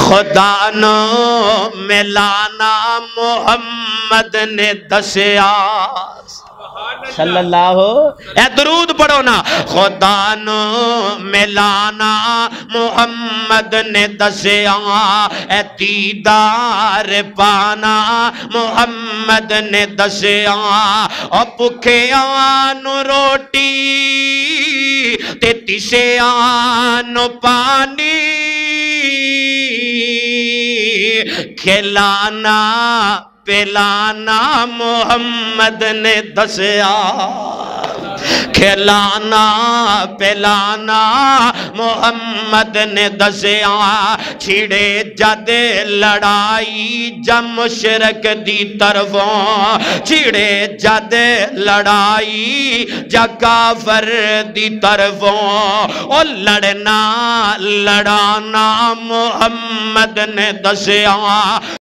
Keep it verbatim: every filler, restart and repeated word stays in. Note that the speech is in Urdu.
خدا نو ملانا محمد نے دسیا صلی اللہ اے درود پڑھو نا خدا نو ملانا محمد نے دسیا اے دیدار پانا محمد نے دسیا او بھکھیاں نو روٹی تے تشیاں نو پانی کھلانا پلانا محمد نے دسیا کھلانا پلانا محمد نے دسیا چھڑے جد لڑائی جا مشرک دی طرفوں چھڑے جد لڑائی جا کافر دی طرفوں او لڑنا لڑانا محمد نے دسیا